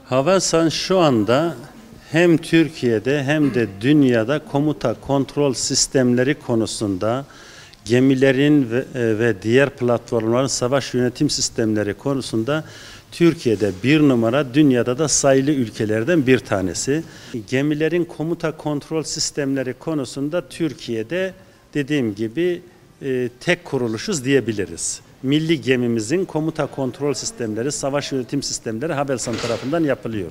Havelsan şu anda hem Türkiye'de hem de dünyada komuta kontrol sistemleri konusunda gemilerin ve diğer platformların savaş yönetim sistemleri konusunda Türkiye'de bir numara, dünyada da sayılı ülkelerden bir tanesi. Gemilerin komuta kontrol sistemleri konusunda Türkiye'de dediğim gibi tek kuruluşuz diyebiliriz. Milli gemimizin komuta kontrol sistemleri, savaş yönetim sistemleri Havelsan tarafından yapılıyor.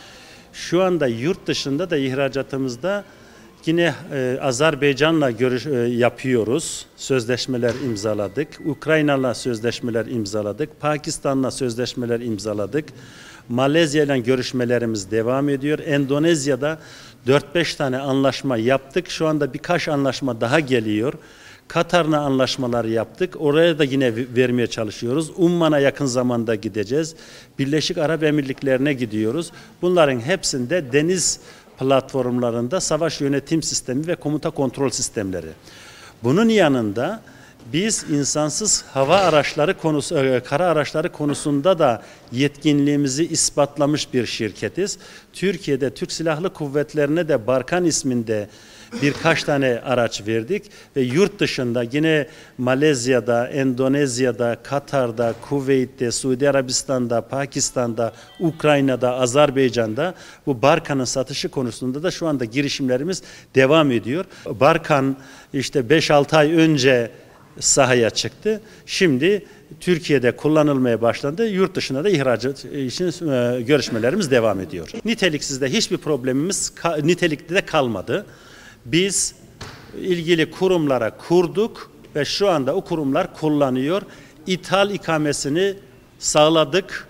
Şu anda yurt dışında da ihracatımızda yine Azerbaycan'la yapıyoruz. Sözleşmeler imzaladık. Ukrayna'la sözleşmeler imzaladık. Pakistan'la sözleşmeler imzaladık. Malezya ile görüşmelerimiz devam ediyor. Endonezya'da 4-5 tane anlaşma yaptık. Şu anda birkaç anlaşma daha geliyor. Katar'la anlaşmalar yaptık. Oraya da yine vermeye çalışıyoruz. Umman'a yakın zamanda gideceğiz. Birleşik Arap Emirlikleri'ne gidiyoruz. Bunların hepsinde deniz platformlarında savaş yönetim sistemi ve komuta kontrol sistemleri. Bunun yanında biz insansız hava araçları kara araçları konusunda da yetkinliğimizi ispatlamış bir şirketiz. Türkiye'de Türk Silahlı Kuvvetleri'ne de Barkan isminde birkaç tane araç verdik ve yurt dışında yine Malezya'da, Endonezya'da, Katar'da, Kuveyt'te, Suudi Arabistan'da, Pakistan'da, Ukrayna'da, Azerbaycan'da bu Barkan'ın satışı konusunda da şu anda girişimlerimiz devam ediyor. Barkan işte 5-6 ay önce sahaya çıktı. Şimdi Türkiye'de kullanılmaya başlandı. Yurt dışına da ihracat için görüşmelerimiz devam ediyor. Niteliksizde hiçbir problemimiz nitelikli de kalmadı. Biz ilgili kurumlara kurduk ve şu anda o kurumlar kullanıyor. İthal ikamesini sağladık.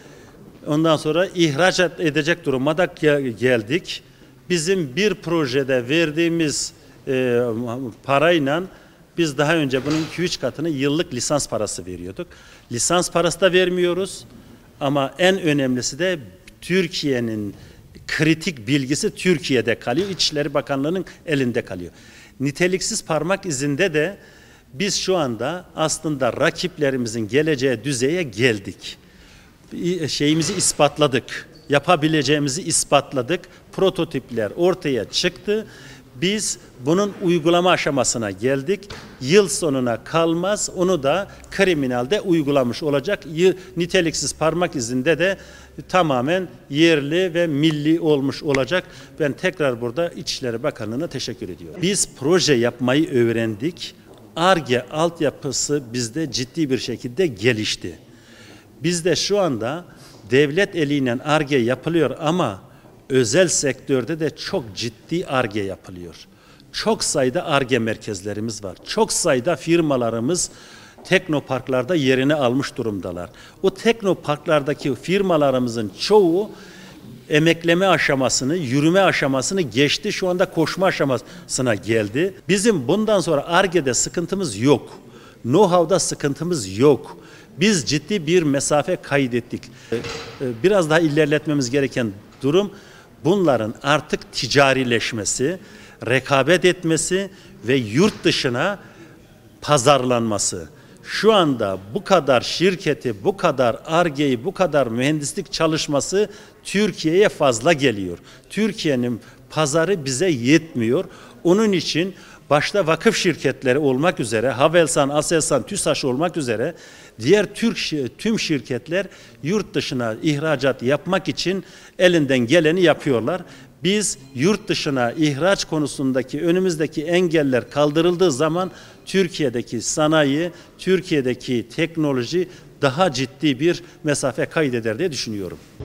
Ondan sonra ihraç edecek duruma da geldik. Bizim bir projede verdiğimiz parayla biz daha önce bunun 2-3 katını yıllık lisans parası veriyorduk. Lisans parası da vermiyoruz ama en önemlisi de Türkiye'nin kritik bilgisi Türkiye'de kalıyor. İçişleri Bakanlığı'nın elinde kalıyor. Niteliksiz parmak izinde de biz şu anda aslında rakiplerimizin geleceği düzeye geldik. Şeyimizi ispatladık. Yapabileceğimizi ispatladık. Prototipler ortaya çıktı. Biz bunun uygulama aşamasına geldik. Yıl sonuna kalmaz. Onu da kriminalde uygulamış olacak. Niteliksiz parmak izinde de tamamen yerli ve milli olmuş olacak. Ben tekrar burada İçişleri Bakanlığı'na teşekkür ediyorum. Biz proje yapmayı öğrendik. Ar-Ge altyapısı bizde ciddi bir şekilde gelişti. Bizde şu anda devlet eliyle Ar-Ge yapılıyor ama özel sektörde de çok ciddi Ar-Ge yapılıyor. Çok sayıda Ar-Ge merkezlerimiz var. Çok sayıda firmalarımız teknoparklarda yerini almış durumdalar. O teknoparklardaki firmalarımızın çoğu emekleme aşamasını, yürüme aşamasını geçti. Şu anda koşma aşamasına geldi. Bizim bundan sonra Ar-Ge'de sıkıntımız yok. Know-how'da sıkıntımız yok. Biz ciddi bir mesafe kaydettik. Biraz daha ilerletmemiz gereken durum bunların artık ticarileşmesi, rekabet etmesi ve yurt dışına pazarlanması. Şu anda bu kadar şirketi, bu kadar Ar-Ge'yi, bu kadar mühendislik çalışması Türkiye'ye fazla geliyor. Türkiye'nin pazarı bize yetmiyor. Onun için başta vakıf şirketleri olmak üzere, Havelsan, Aselsan, TÜSAŞ olmak üzere diğer tüm şirketler yurt dışına ihracat yapmak için elinden geleni yapıyorlar. Biz yurt dışına ihraç konusundaki önümüzdeki engeller kaldırıldığı zaman Türkiye'deki sanayi, Türkiye'deki teknoloji daha ciddi bir mesafe kaydeder diye düşünüyorum.